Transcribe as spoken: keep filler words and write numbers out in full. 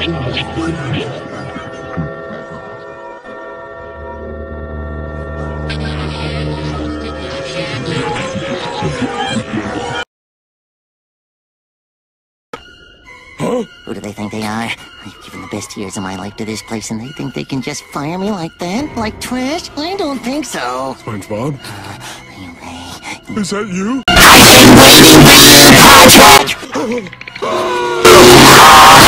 Huh? Who do they think they are? I've given the best years of my life to this place, and they think they can just fire me like that? Like trash? I don't think so. SpongeBob? Uh, anyway... Is that you? I've been waiting for this!